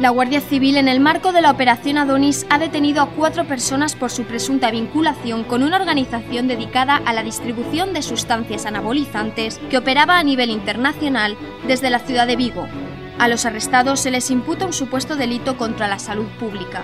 La Guardia Civil, en el marco de la Operación Adonis, ha detenido a 4 personas por su presunta vinculación con una organización dedicada a la distribución de sustancias anabolizantes que operaba a nivel internacional desde la ciudad de Vigo. A los arrestados se les imputa un supuesto delito contra la salud pública.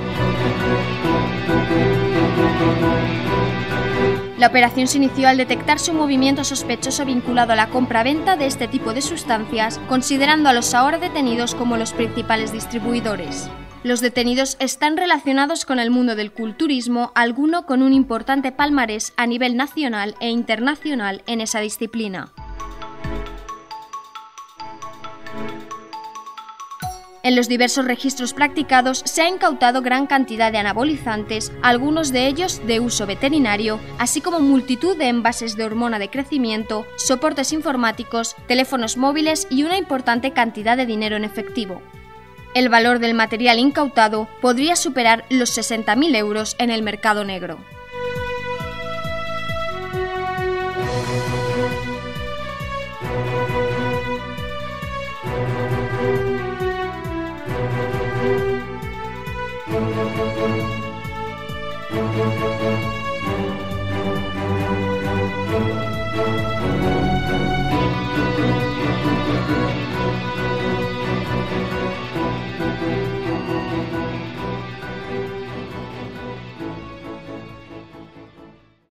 La operación se inició al detectarse un movimiento sospechoso vinculado a la compra-venta de este tipo de sustancias, considerando a los ahora detenidos como los principales distribuidores. Los detenidos están relacionados con el mundo del culturismo, alguno con un importante palmarés a nivel nacional e internacional en esa disciplina. En los diversos registros practicados se ha incautado gran cantidad de anabolizantes, algunos de ellos de uso veterinario, así como multitud de envases de hormona de crecimiento, soportes informáticos, teléfonos móviles y una importante cantidad de dinero en efectivo. El valor del material incautado podría superar los 60.000 euros en el mercado negro.